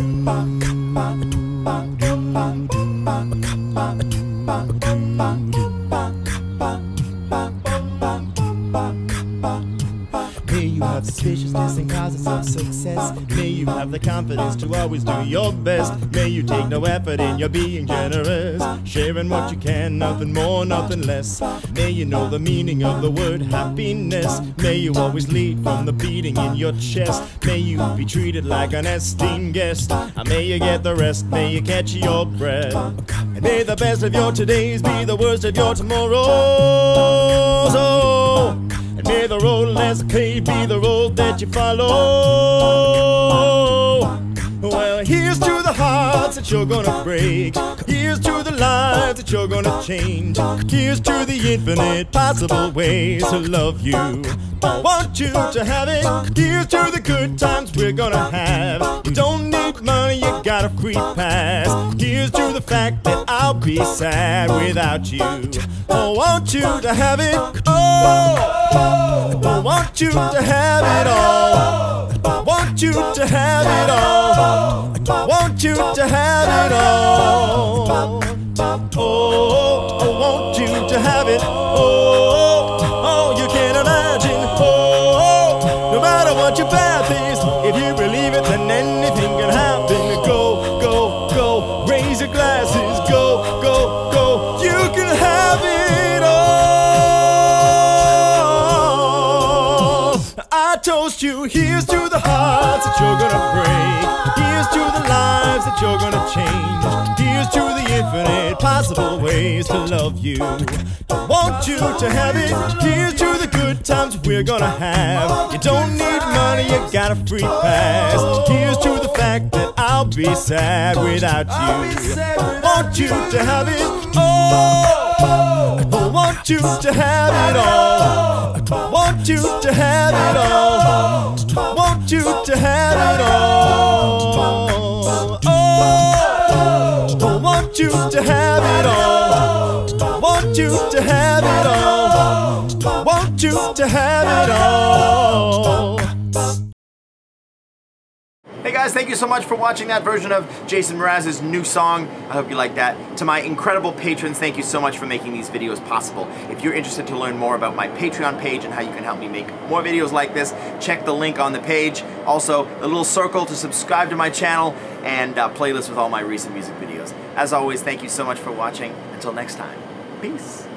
May you have suspiciousness and causes of success. May you have the confidence to always do your best. May you take no effort in your being generous, sharing what you can, nothing more, nothing less. May you know the meaning of the word happiness. May you always lead from the beating in your chest. May you be treated like an esteemed guest. May you get the rest, may you catch your breath. And may the best of your todays be the worst of your tomorrows. Oh, and may the road less paved be the road that you follow. Well, here's to the hearts that you're gonna break. Here's to the lives that you're gonna change. Here's to the infinite possible ways to love you. I want you to have it. Here's to the good times we're gonna have. You don't need money, you got a free pass. Here's to the fact that I'll be sad without you. I want you to have it. Oh, I want you to have it all. I want you to have it all. I want you to have it all. Oh, I want you to have it. Oh, you can't imagine. Oh, no matter what your path is, if you believe it, then anything can happen. Go, go, go, raise your glasses. Go, go, go, you can have it all. I toast you. Here's to the hearts that you're gonna break. Here's to the lives that you're gonna change. Here's to the infinite possible ways to love you. I want you to have it. Here's to the good times we're gonna have. You don't need money, you got a free pass. Here's to the fact that I'll be sad without you. I want you to have it. Oh, I want you to have it all. I want you to have it all. I want you to have it all. Oh, I want you to have it all. I want you to have it all. I want you to have it all. Hey guys, thank you so much for watching that version of Jason Mraz's new song. I hope you like that. To my incredible patrons, thank you so much for making these videos possible. If you're interested to learn more about my Patreon page and how you can help me make more videos like this, check the link on the page. Also, the little circle to subscribe to my channel and playlist with all my recent music videos. As always, thank you so much for watching. Until next time, peace.